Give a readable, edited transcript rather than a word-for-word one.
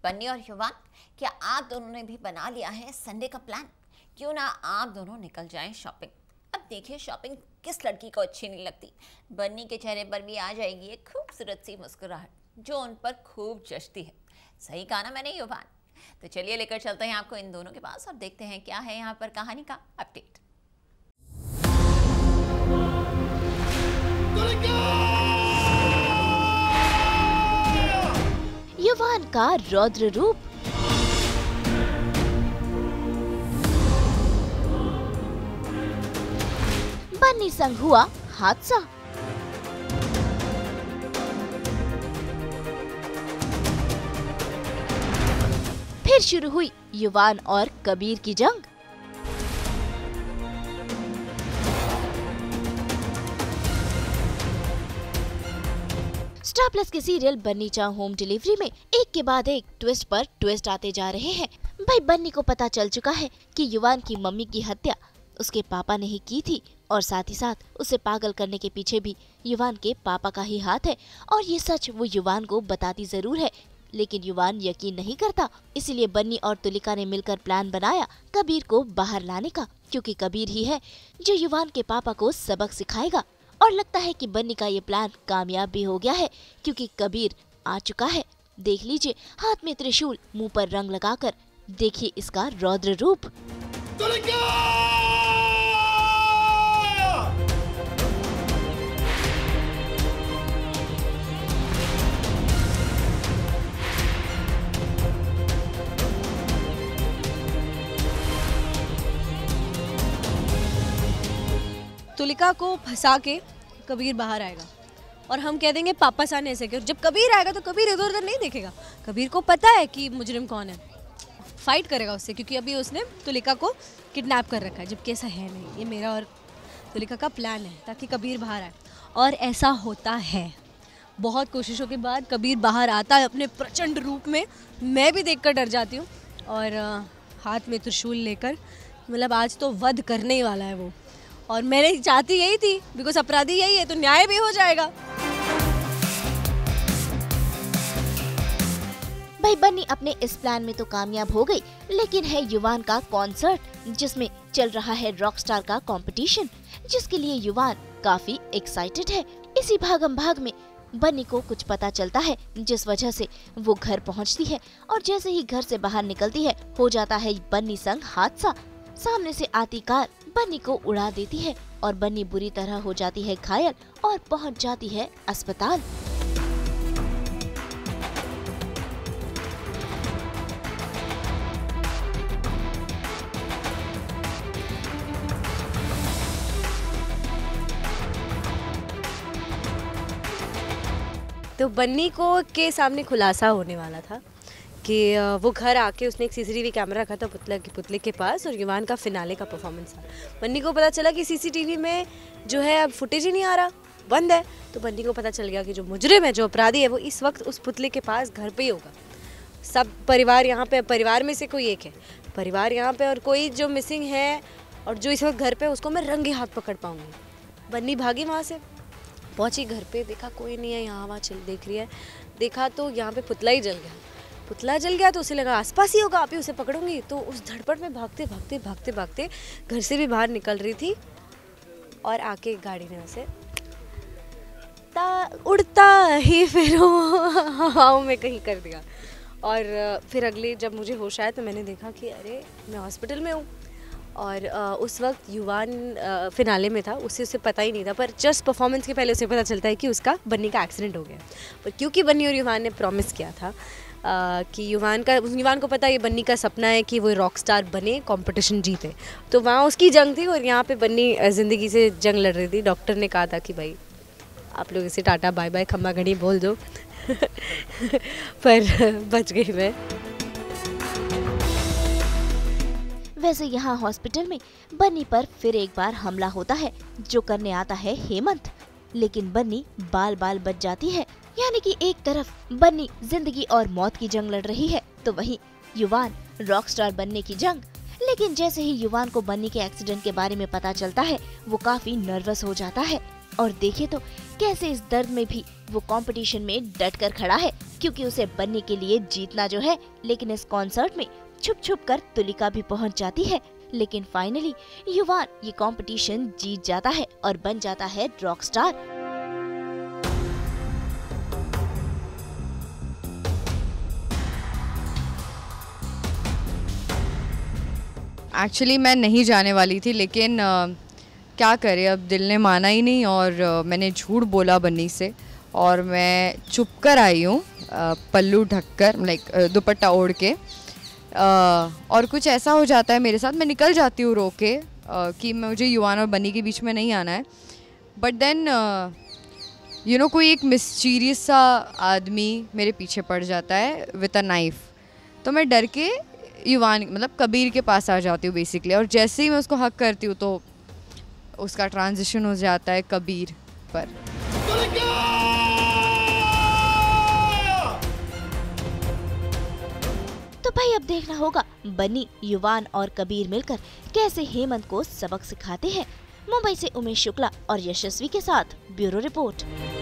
बन्नी और युवान, क्या आप दोनों ने भी बना लिया है संडे का प्लान? क्यों ना आप दोनों निकल जाएं शॉपिंग। अब देखिए शॉपिंग किस लड़की को अच्छी नहीं लगती। बन्नी के चेहरे पर भी आ जाएगी एक खूबसूरत सी मुस्कुराहट जो उन पर खूब जचती है। सही कहा ना मैंने युवान? तो चलिए लेकर चलते हैं आपको इन दोनों के पास और देखते हैं क्या है यहाँ पर कहानी का अपडेट। युवान का रौद्र रूप। बन्नी संग हुआ हादसा। फिर शुरू हुई युवान और कबीर की जंग। स्टार प्लस के serial Banni chow home delivery में एक के बाद एक ट्विस्ट पर ट्विस्ट आते जा रहे हैं। भाई बन्नी को पता चल चुका है कि युवान की मम्मी की हत्या उसके पापा ने ही की थी और साथ ही साथ उसे पागल करने के पीछे भी युवान के पापा का ही हाथ है। और ये सच वो युवान को बताती जरूर है, लेकिन युवान यकीन नहीं करता। इसीलिए बन्नी और तुलिका ने मिलकर प्लान बनाया कबीर को बाहर लाने का, क्योंकि कबीर ही है जो युवान के पापा को सबक सिखाएगा। और लगता है कि बन्नी का ये प्लान कामयाब भी हो गया है, क्योंकि कबीर आ चुका है। देख लीजिए, हाथ में त्रिशूल, मुंह पर रंग लगाकर। देखिए इसका रौद्र रूप। तुलिका को फंसा के कबीर बाहर आएगा और हम कह देंगे पापा सान ऐसे क्यों। जब कबीर आएगा तो कबीर इधर उधर नहीं देखेगा। कबीर को पता है कि मुजरिम कौन है, फाइट करेगा उससे, क्योंकि अभी उसने तुलिका को किडनैप कर रखा है, जबकि ऐसा है नहीं। ये मेरा और तुलिका का प्लान है ताकि कबीर बाहर आए, और ऐसा होता है। बहुत कोशिशों के बाद कबीर बाहर आता है अपने प्रचंड रूप में। मैं भी देखकर डर जाती हूँ, और हाथ में त्रिशूल लेकर, मतलब आज तो वध करने ही वाला है वो। और मैंने चाहती यही थी, बिकॉज अपराधी यही है तो न्याय भी हो जाएगा। भाई बन्नी अपने इस प्लान में तो कामयाब हो गई, लेकिन है युवान का कॉन्सर्ट जिसमें चल रहा है रॉकस्टार का कंपटीशन, जिसके लिए युवान काफी एक्साइटेड है। इसी भागम भाग में बन्नी को कुछ पता चलता है, जिस वजह से वो घर पहुंचती है। और जैसे ही घर से बाहर निकलती है, हो जाता है बन्नी संग हादसा। सामने से आती कार बन्नी को उड़ा देती है और बन्नी बुरी तरह हो जाती है घायल और पहुंच जाती है अस्पताल। तो बन्नी को के सामने खुलासा होने वाला था कि वो घर आके उसने एक सीसीटीवी कैमरा रखा था पुतले के पास, और युवान का फिनाले का परफॉर्मेंस था। बन्नी को पता चला कि सीसीटीवी में जो है अब फुटेज ही नहीं आ रहा, बंद है। तो बन्नी को पता चल गया कि जो मुजरिम है, जो अपराधी है, वो इस वक्त उस पुतले के पास घर पे ही होगा। सब परिवार यहाँ पे, परिवार में से कोई एक है परिवार यहाँ पे, और कोई जो मिसिंग है और जो इस वक्त घर पे, उसको मैं रंगे हाथ पकड़ पाऊँगी। बन्नी भागी वहाँ से, पहुँची घर पे, देखा कोई नहीं है, यहाँ वहाँ चल देख रही है। देखा तो यहाँ पे पुतला ही जल गया। पुतला जल गया तो उसे लगा आसपास ही होगा, आप ही उसे पकड़ूंगी। तो उस धड़पड़ में भागते भागते भागते भागते घर से भी बाहर निकल रही थी, और आके गाड़ी ने उसे उड़ता ही फिर हवाओं में कहीं कर दिया। और फिर अगले जब मुझे होश आया तो मैंने देखा कि अरे मैं हॉस्पिटल में हूँ। और उस वक्त युवान फिनाले में था, उसे पता ही नहीं था, पर जस्ट परफॉर्मेंस के पहले उसे पता चलता है कि उसका बन्नी का एक्सीडेंट हो गया। पर क्योंकि बन्नी और युवान ने प्रॉमिस किया था कि युवान को पता है ये बन्नी का सपना है कि वो रॉक स्टार बने, कंपटीशन जीते, तो वहाँ उसकी जंग थी और यहाँ पे बन्नी ज़िंदगी से जंग लड़ रही थी। डॉक्टर ने कहा था कि भाई आप लोग इसे टाटा बाय बाय खम्मा घड़ी बोल दो पर बच गई मैं। वैसे यहाँ हॉस्पिटल में बन्नी पर फिर एक बार हमला होता है, जो करने आता है हेमंत, लेकिन बन्नी बाल बाल बच जाती है। यानी कि एक तरफ बन्नी जिंदगी और मौत की जंग लड़ रही है, तो वहीं युवान रॉकस्टार बनने की जंग। लेकिन जैसे ही युवान को बन्नी के एक्सीडेंट के बारे में पता चलता है, वो काफी नर्वस हो जाता है। और देखिए तो कैसे इस दर्द में भी वो कंपटीशन में डट कर खड़ा है, क्योंकि उसे बन्नी के लिए जीतना जो है। लेकिन इस कॉन्सर्ट में छुप छुप कर तुलिका भी पहुंच जाती है। लेकिन फाइनली युवान ये कंपटीशन जीत जाता है और बन जाता है रॉक स्टार। एक्चुअली मैं नहीं जाने वाली थी, लेकिन क्या करे, अब दिल ने माना ही नहीं और मैंने झूठ बोला बन्नी से और मैं चुप कर आई हूँ, पल्लू ढककर, लाइक दुपट्टा ओढ़ के। और कुछ ऐसा हो जाता है मेरे साथ, मैं निकल जाती हूँ रो के कि मुझे युवान और बन्नी के बीच में नहीं आना है। बट देन यू नो कोई एक मिस्टीरियस सा आदमी मेरे पीछे पड़ जाता है विद अ नाइफ। तो मैं डर के युवान मतलब कबीर के पास आ जाती हूँ बेसिकली, और जैसे ही मैं उसको हक करती हूँ तो उसका ट्रांजिशन हो जाता है कबीर पर। तो भाई अब देखना होगा बन्नी, युवान और कबीर मिलकर कैसे हेमंत को सबक सिखाते हैं। मुंबई से उमेश शुक्ला और यशस्वी के साथ ब्यूरो रिपोर्ट।